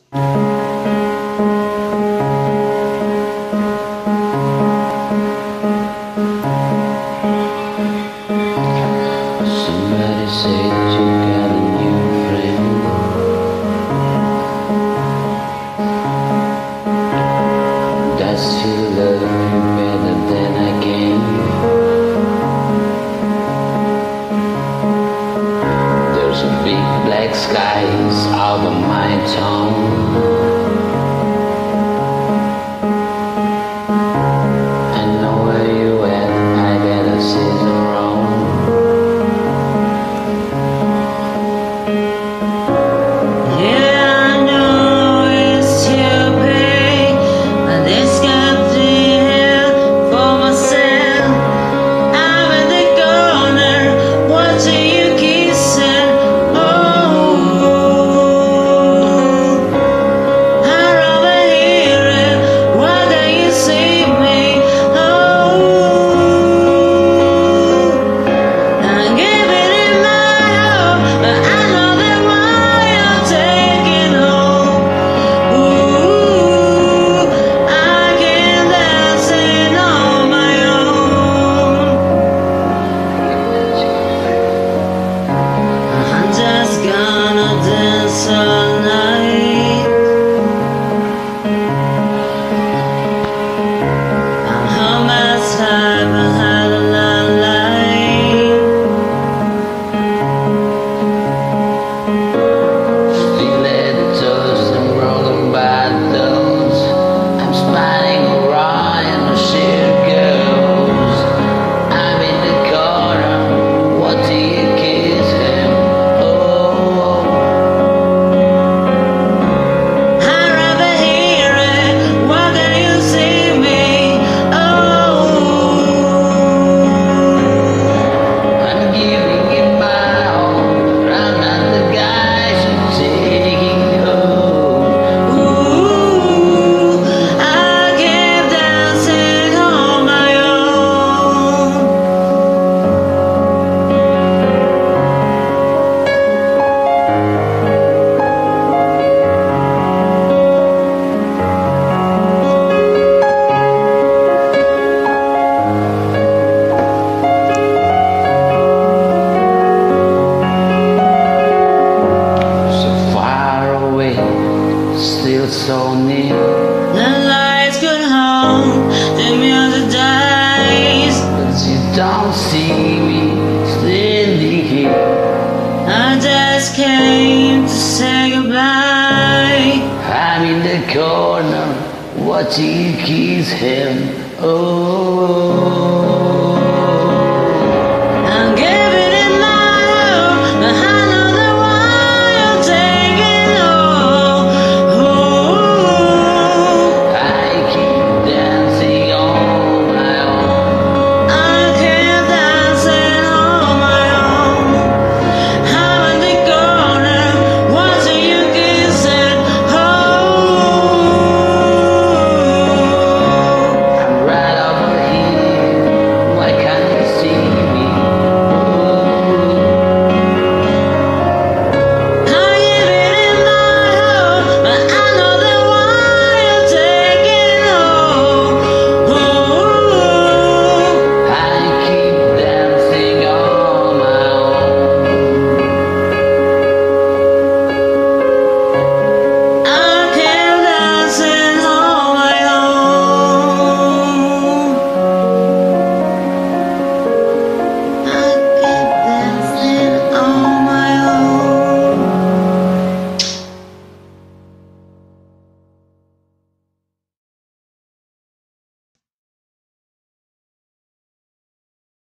Somebody say that you got a new friend. Does she love you better than I can? There's a big black skies out of my town. I know where you at, I gotta sit around. Still so near. The lights could hold the music dies, but you don't see me standing here. I just came to say goodbye. I'm in the corner watching you kiss him. Oh.